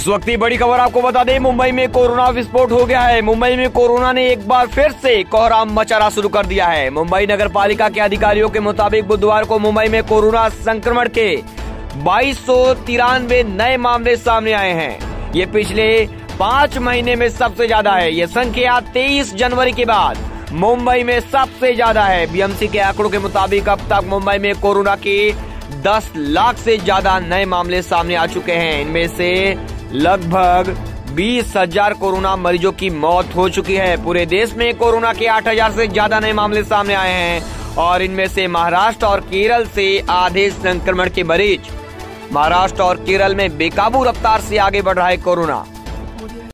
वक्त की बड़ी खबर आपको बता दें, मुंबई में कोरोना विस्फोट हो गया है। मुंबई में कोरोना ने एक बार फिर से कोहराम मचाना शुरू कर दिया है। मुंबई नगर पालिका के अधिकारियों के मुताबिक बुधवार को मुंबई में कोरोना संक्रमण के 2293 नए मामले सामने आए हैं। ये पिछले 5 महीने में सबसे ज्यादा है। ये संख्या 23 जनवरी के बाद मुंबई में सबसे ज्यादा है। बीएमसी के आंकड़ों के मुताबिक अब तक मुंबई में कोरोना के 10 लाख से ज्यादा नए मामले सामने आ चुके हैं। इनमें से लगभग 20,000 कोरोना मरीजों की मौत हो चुकी है। पूरे देश में कोरोना के 8,000 से ज्यादा नए मामले सामने आए हैं और इनमें से महाराष्ट्र और केरल से आधे संक्रमण के मरीज। महाराष्ट्र और केरल में बेकाबू रफ्तार से आगे बढ़ रहा है कोरोना।